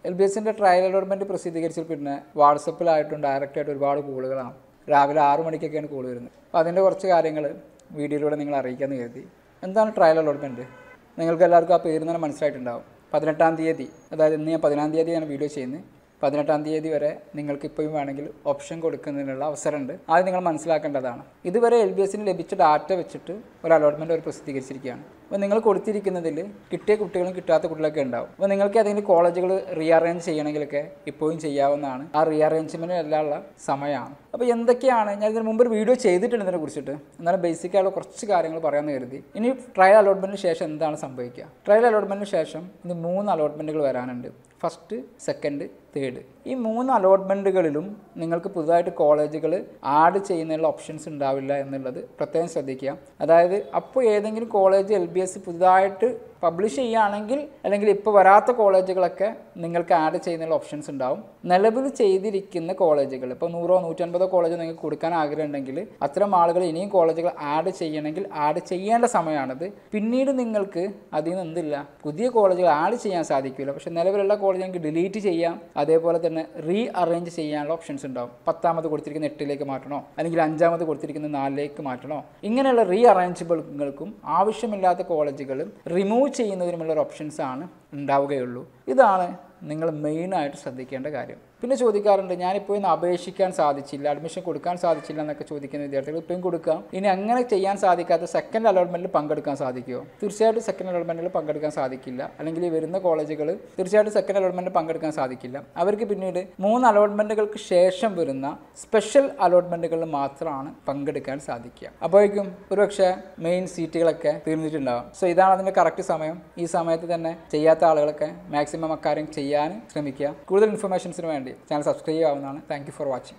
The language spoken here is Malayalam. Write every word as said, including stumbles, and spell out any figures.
എൽ ബി എസിൻ്റെ ട്രയൽ അലോട്ട്മെൻറ്റ് പ്രസിദ്ധീകരിച്ചാൽ പിന്നെ വാട്സപ്പിലായിട്ടും ഡയറക്റ്റായിട്ട് ഒരുപാട് കോളുകളാണ്. രാവിലെ ആറു മണിക്കൊക്കെയാണ് കോൾ വരുന്നത്. അപ്പോൾ അതിൻ്റെ കുറച്ച് കാര്യങ്ങൾ വീഡിയോയിലൂടെ നിങ്ങൾ അറിയിക്കാമെന്ന് കരുതി. എന്താണ് ട്രയൽ അലോട്ട്മെൻറ്റ്? നിങ്ങൾക്ക് എല്ലാവർക്കും ആ പേര് തന്നെ മനസ്സിലായിട്ടുണ്ടാവും. പതിനെട്ടാം തീയതി, അതായത് ഇന്ന് ഞാൻ പതിനാം തീയതിയാണ് വീഡിയോ ചെയ്യുന്നത്. പതിനെട്ടാം തീയതി വരെ നിങ്ങൾക്ക് ഇപ്പോഴും വേണമെങ്കിൽ ഓപ്ഷൻ കൊടുക്കുന്നതിനുള്ള അവസരമുണ്ട്. അത് നിങ്ങൾ മനസ്സിലാക്കേണ്ടതാണ്. ഇതുവരെ എൽ ബി എസിന് ലഭിച്ച ഡാറ്റ വെച്ചിട്ട് ഒരു അലോട്ട്മെൻറ്റ് അവർ പ്രസിദ്ധീകരിച്ചിരിക്കുകയാണ്. അപ്പോൾ നിങ്ങൾ കൊടുത്തിരിക്കുന്നതിൽ കിട്ടിയ കുട്ടികളും കിട്ടാത്ത കുട്ടികളൊക്കെ ഉണ്ടാവും. അപ്പോൾ നിങ്ങൾക്ക് ഏതെങ്കിലും കോളേജുകൾ റീഅറേഞ്ച് ചെയ്യണമെങ്കിലൊക്കെ ഇപ്പോഴും ചെയ്യാവുന്നതാണ്. ആ റീഅറേഞ്ച്മെൻറ്റിന് എല്ലാം ഉള്ള സമയമാണ്. അപ്പോൾ എന്തൊക്കെയാണ്, ഞാൻ ഇതിന് മുമ്പ് ഒരു വീഡിയോ ചെയ്തിട്ടുണ്ട് ഇതിനെ കുറിച്ചിട്ട്. എന്നാലും ബേസിക്കായുള്ള കുറച്ച് കാര്യങ്ങൾ പറയാമെന്ന് കരുതി. ഇനി ട്രയൽ അലോട്ട്മെൻറ്റിന് ശേഷം എന്താണ് സംഭവിക്കുക? ട്രയൽ അലോട്ട്മെൻറ്റിന് ശേഷം ഇനി മൂന്ന് അലോട്ട്മെൻറ്റുകൾ വരാനുണ്ട്. First, second, third. ഈ മൂന്ന് അലോട്ട്മെൻറ്റുകളിലും നിങ്ങൾക്ക് പുതുതായിട്ട് കോളേജുകൾ ആഡ് ചെയ്യുന്നതിനുള്ള ഓപ്ഷൻസ് ഉണ്ടാവില്ല എന്നുള്ളത് പ്രത്യേകം ശ്രദ്ധിക്കുക. അതായത് അപ്പോൾ ഏതെങ്കിലും കോളേജ് എൽ ബി എസ് പുതുതായിട്ട് പബ്ലിഷ് ചെയ്യുകയാണെങ്കിൽ, അല്ലെങ്കിൽ ഇപ്പോൾ വരാത്ത കോളേജുകളൊക്കെ നിങ്ങൾക്ക് ആഡ് ചെയ്യുന്നതിനുള്ള ഓപ്ഷൻസ് ഉണ്ടാവും. നിലവിൽ ചെയ്തിരിക്കുന്ന കോളേജുകൾ, ഇപ്പോൾ നൂറോ നൂറ്റൻപതോ കോളേജ് നിങ്ങൾക്ക് കൊടുക്കാൻ ആഗ്രഹമുണ്ടെങ്കിൽ അത്തരം ആളുകൾ ഇനിയും കോളേജുകൾ ആഡ് ചെയ്യണമെങ്കിൽ ആഡ് ചെയ്യേണ്ട സമയമാണത്. പിന്നീട് നിങ്ങൾക്ക് അതിൽ നിന്ന് എന്തില്ല, പുതിയ കോളേജുകൾ ആഡ് ചെയ്യാൻ സാധിക്കില്ല. പക്ഷേ നിലവിലുള്ള കോളേജ് നിങ്ങൾക്ക് ഡിലീറ്റ് ചെയ്യാം. അതേപോലെ തന്നെ റീ അറേഞ്ച് ചെയ്യാനുള്ള ഓപ്ഷൻസ് ഉണ്ടാവും. പത്താമത് കൊടുത്തിരിക്കുന്ന എട്ടിലേക്ക് മാറ്റണോ, അല്ലെങ്കിൽ അഞ്ചാമത് കൊടുത്തിരിക്കുന്ന നാലിലേക്ക് മാറ്റണോ, ഇങ്ങനെയുള്ള റീ അറേഞ്ചബിൾകൾക്കും ആവശ്യമില്ലാത്ത കോളേജുകൾ റിമൂവ് ചെയ്യുന്നതിനുമുള്ള ഓപ്ഷൻസാണ് ഉണ്ടാവുകയുള്ളൂ. ഇതാണ് നിങ്ങൾ മെയിനായിട്ട് ശ്രദ്ധിക്കേണ്ട കാര്യം. പിന്നെ ചോദിക്കാറുണ്ട്, ഞാനിപ്പോൾ ഇന്ന് അപേക്ഷിക്കാൻ സാധിച്ചില്ല, അഡ്മിഷൻ കൊടുക്കാൻ സാധിച്ചില്ല എന്നൊക്കെ ചോദിക്കുന്ന വിദ്യാർത്ഥികൾ ഇപ്പോഴും കൊടുക്കാം. ഇനി അങ്ങനെ ചെയ്യാൻ സാധിക്കാത്ത സെക്കൻഡ് അലോട്ട്മെൻറ്റിൽ പങ്കെടുക്കാൻ സാധിക്കുമോ? തീർച്ചയായിട്ടും സെക്കൻഡ് അലോട്ട്മെൻറ്റിൽ പങ്കെടുക്കാൻ സാധിക്കില്ല. അല്ലെങ്കിൽ ഈ വരുന്ന കോളേജുകൾ തീർച്ചയായിട്ടും സെക്കൻഡ് അലോട്ട്മെൻറ്റിൽ പങ്കെടുക്കാൻ സാധിക്കില്ല. അവർക്ക് പിന്നീട് മൂന്ന് അലോട്ട്മെൻറ്റുകൾക്ക് ശേഷം വരുന്ന സ്പെഷ്യൽ അലോട്ട്മെൻറ്റുകളിൽ മാത്രമാണ് പങ്കെടുക്കാൻ സാധിക്കുക. അപ്പോഴേക്കും ഒരുപക്ഷെ മെയിൻ സീറ്റുകളൊക്കെ തീർന്നിട്ടുണ്ടാകും. സോ ഇതാണ് അതിൻ്റെ കറക്റ്റ് സമയം. ഈ സമയത്ത് തന്നെ ചെയ്യാത്ത ആളുകളൊക്കെ മാക്സിമം അക്കാര്യം ചെയ്യാൻ ശ്രമിക്കുക. കൂടുതൽ ഇൻഫർമേഷൻസിന് വേണ്ടി ചാനൽ സബ്സ്ക്രൈബ് ചെയ്യാവുന്നതാണ്. Thank you for watching.